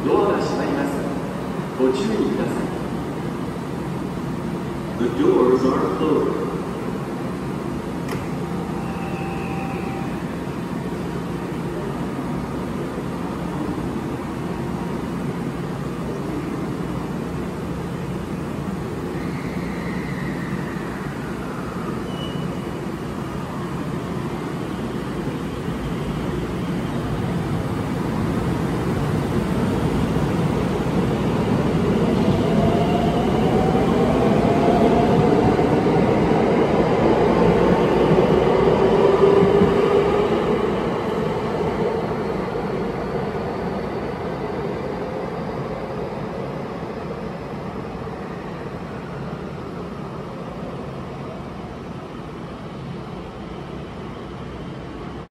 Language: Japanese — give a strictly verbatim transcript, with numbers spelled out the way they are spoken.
ドアが閉まります。ご注意ください。The doors are closed.